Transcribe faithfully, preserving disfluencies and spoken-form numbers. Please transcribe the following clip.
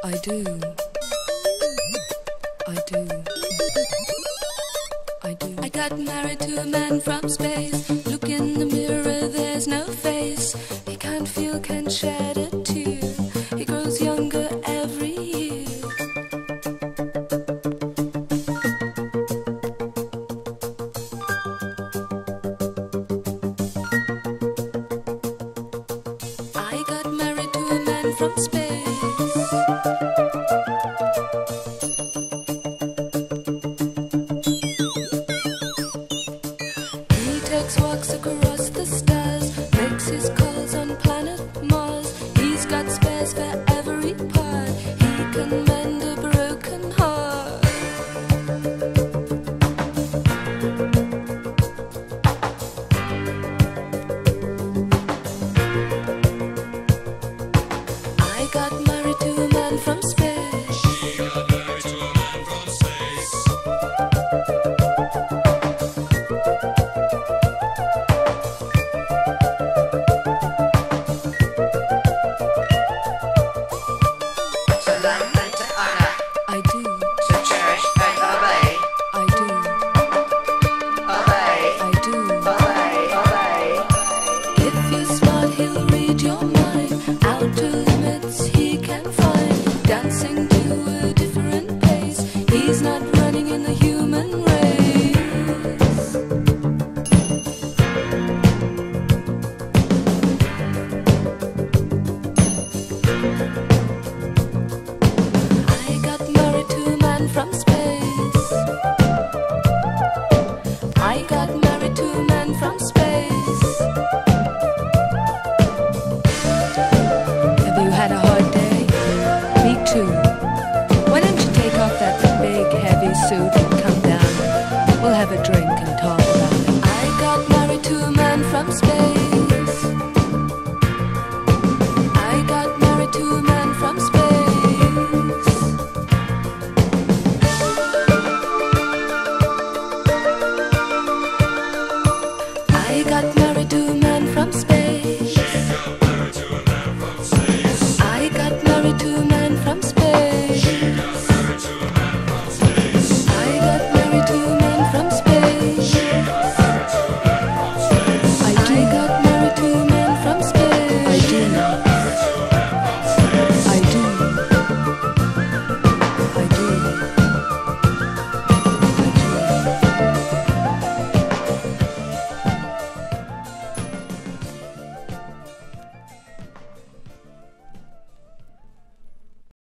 I do. I do. I do. I got married to a man from space. Look in the mirror, there's no face. He can't feel, can't shed a tear. He grows younger every year. I got married to a man from space. He takes walks across the stars, makes his call.